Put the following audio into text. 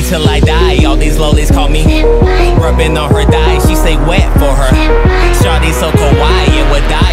till I die. All these lowlies call me, rubbing on her thigh. She say wet for her. Shawty so kawaii, it would die.